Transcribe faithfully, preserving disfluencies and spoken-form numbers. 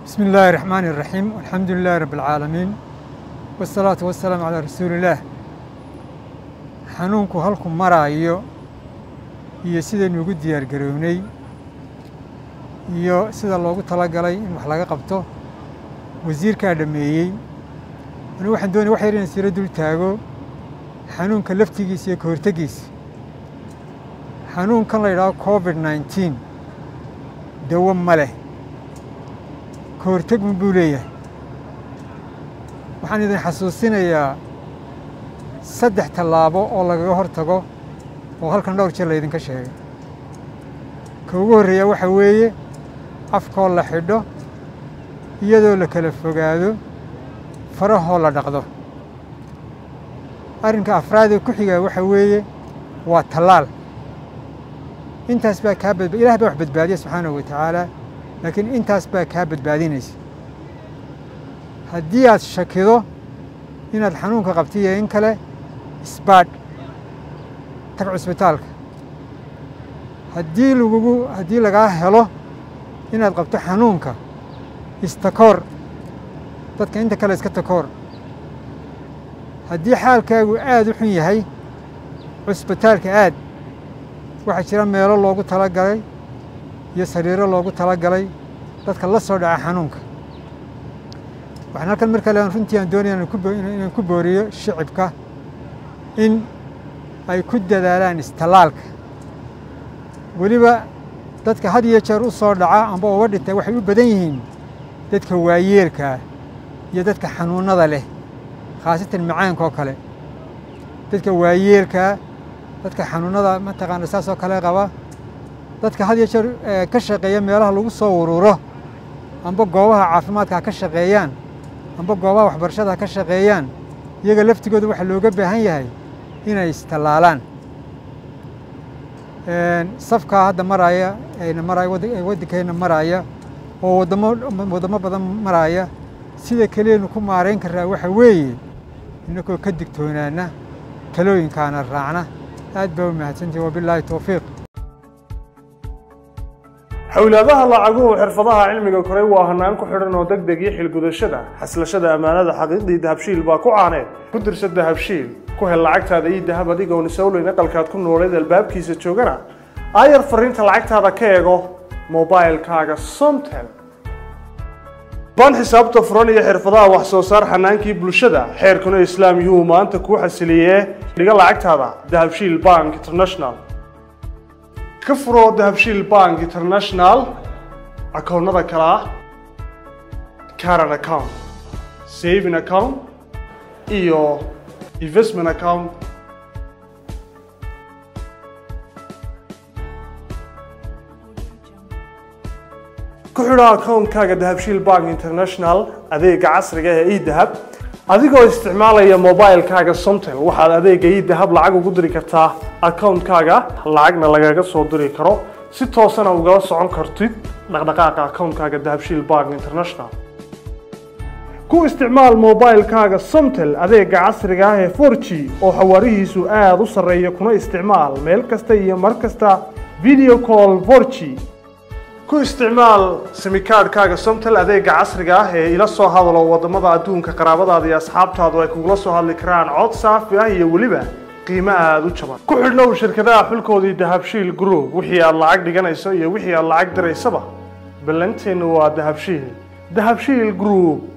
بسم الله الرحمن الرحيم والحمد لله رب العالمين والصلاة والسلام على رسول الله. xanuunku halku maraayo iyo sidaynu ugu diyaar garownay iyo sida loogu talagalay in wax laga qabto wasiirkaa dhameeyey. anigu waxaan doonaya wax yar inaan siro dul taago xanuunka laftigiisa iyo ka hortagiisa. xanuunkan la yidhaahdo covid nineteen dawo ma leh, ka hortag buu leeyahay. waxaan idin xasuusinayaa saddex tallaabo oo lagaga hortago oo halkan dhowr jeer laydinka sheegay. ka ugu horreeya waxa weeye afkoo la xidho, iyadoo la kala fogaado, farahoo la dhaqdo. arrinka afraadee ku xigaa waxa weeye waa tallaal. intaas baa kaa badba ilaah baa wax badbaadiya subxaanahu wa tacaala, laakiin intaas baa kaa badbaadinaysa. haddii aad shakido inaad xanuunka qabto iyo in kale, isbaadh, tag cusbitaalka. haddii lagugu haddii lagaa helo inaad qabto xanuunka, istakoor, dadka inta kale iska takoor. haddii xaalkaagu aad u xun yahay, cusbitaalka aad. waxaa jira meelo loogu talagalay iyo sariiro loogu talagalay dadka la soo dhaca xanuunka. waxaan halkan mar kale runtii aan doonaya inaan ku booriyo shicibka in ay ku dadaalaan istallaalka. weliba dadka had iyo jeer u soo dhaca amba uga dhintay waxay u badan yihiin dadka waayeelkaa iyo dadka xanuunnada leh, khaasatan macaanka oo kale. dadka waayeelkaa, dadka xanuunnada mataqaana saas oo kale qaba, dadka had iyo jeer ka shaqeeya meelaha lagu soo ururo amba goobaha caafimaadka ha ka shaqeeyaan amba goobaha waxbarashada ha ka shaqeeyaan, iyaga laftigooda waxaa looga baahan yahay inay istallaalaan. safkaa hadda maraaya ayna maraaya waddankeenna maraaya oo waddamo waddamo badan maraaya, sida keliyaynu ku maarayn karraa waxa weeye innagoo ka digtoonaana, talooyinkaana raacna. aad baa u mahadsantihi, wabilaahi towfiiq. xawlaadaha lacaguhu xirfadaha cilmiga koray waa hanaan ku xidhan oo degdeg iyo xilgudashada xaslashada ammaanada xaqiiqdii dahabshiil baa ku caaneed ku dirsa dahabshiil ku hel lacagtaada iyo dahab adigoon isowleyn aqalkaad ku nooleed albaabkiisa joogana aayar fariinta lacagtaada ka eego mobaylkaaga somtel. baan xisaabta furan iyo xirfadaha wax soo saar xanaankii bulshada xeerkuna islaam yuu maanta kuu xasiliyee dhiga lacagtaada dahabshiil bank international. ka furoo dahabshiil bank international akoonnada kale ah current account, saving account iyo investment account. ku xidha akoonkaaga dahabshiil bank international adeega casriga ee e-dahab adigoo isticmaalaya mobaylkaaga somtel. waxaad adeega e-dahab lacag ugu diri kartaa akoonkaaga, lacagna lagaga soo diri karo, si toosana ugala socon kartid dhaqdhaqaaqa akoonkaaga dahabshiil bank international. ku isticmaal mobaylkaaga somtel adeega casriga ah ee four G oo xawaarihiisu aad u sarreeya, kuna isticmaal meel kasta iyo mar kasta video call four G. ku isticmaal simikaadhkaaga somtel adeega casriga ah ee ila soo hadalo waddamada adduunka qaraabadaada iyo asxaabtaadu ay kugula soo hadli karaan cod saafi ah iyo weliba qiimo aada u jaban. ku xidhnow shirkadaha xulkoodii dahabshiil group, wixii aad lacag dhiganayso iyo wixii aad lacag diraysaba ballanteennu waa dahabshiil. dahabshiil group.